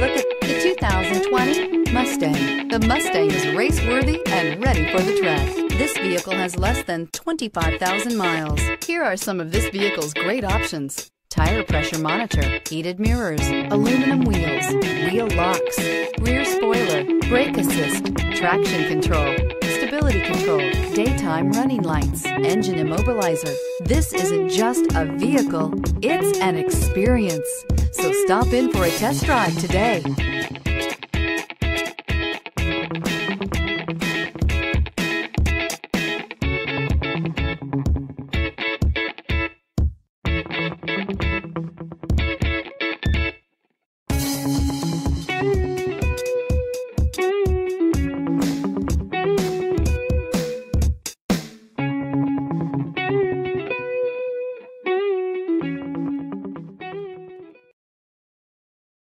look at the 2020 Mustang. The Mustang is race-worthy and ready for the track. This vehicle has less than 25,000 miles. Here are some of this vehicle's great options: tire pressure monitor, heated mirrors, aluminum wheels, wheel locks, rear spoiler, brake assist, traction control, stability control, daytime running lights, engine immobilizer. This isn't just a vehicle, it's an experience. So stop in for a test drive today.